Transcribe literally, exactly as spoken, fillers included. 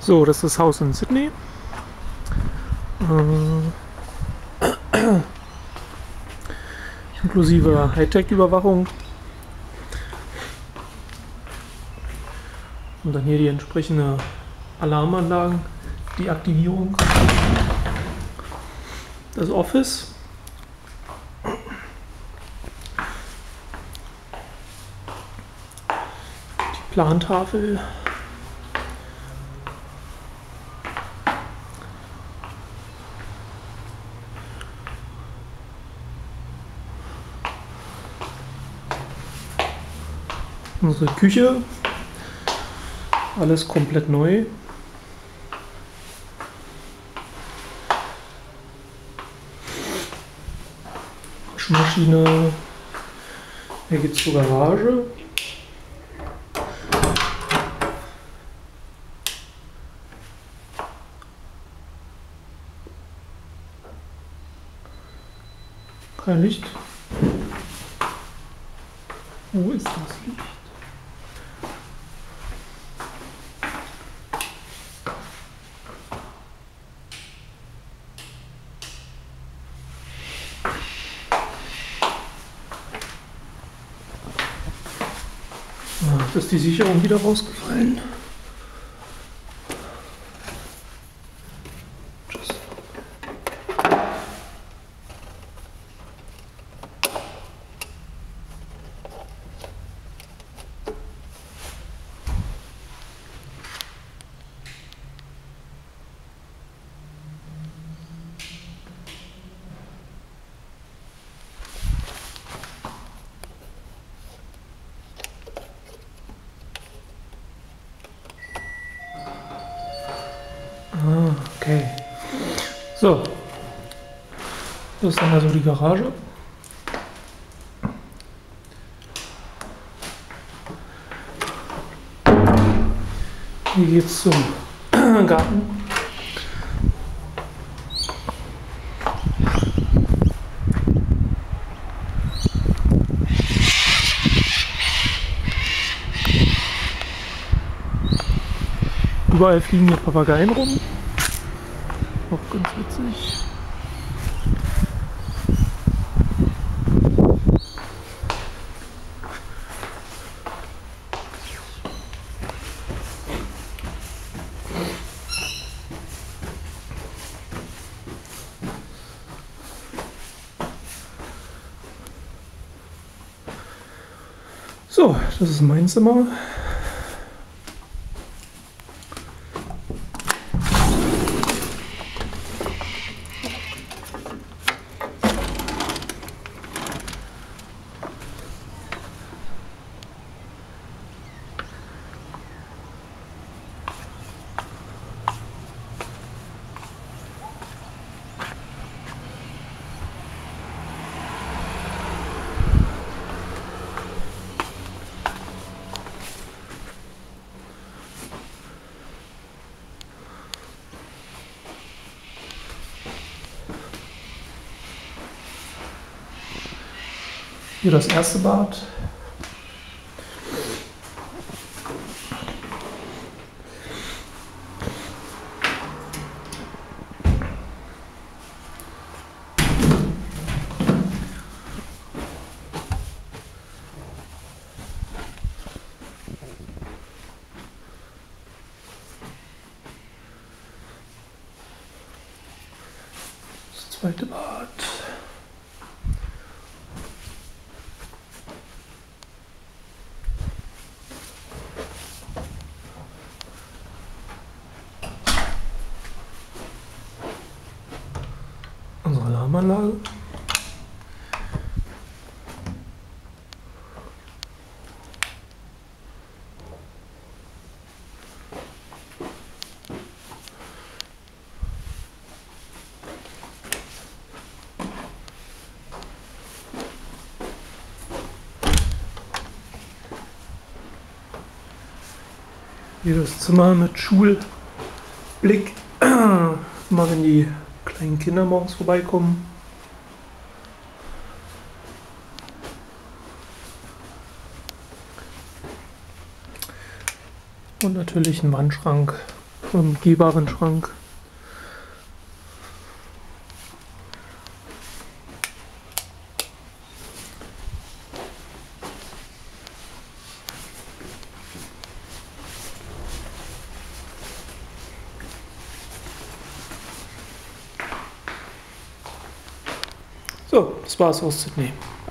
So, das ist das Haus in Sydney. Äh, inklusive Hightech-Überwachung. Und dann hier die entsprechende Alarmanlagen, die Aktivierung. Das Office. Die Plantafel. Unsere Küche, alles komplett neu. Waschmaschine, hier geht es zur Garage. Kein Licht. Wo ist das Licht? Ist die Sicherung wieder rausgefallen? Tschüss. Ah, okay. So. Das ist dann also die Garage. Hier geht's zum Garten. Überall fliegen hier Papageien rum. Auch ganz witzig. So, das ist mein Zimmer. Hier das erste Bad. Das zweite Bad. Unsere Alarmanlage. Hier das Zimmer mit Schulblick. Mal wenn die kleinen Kinder morgens vorbeikommen. Und natürlich ein Wandschrank vom Gehwarenschrank. So, das war's aus Sydney.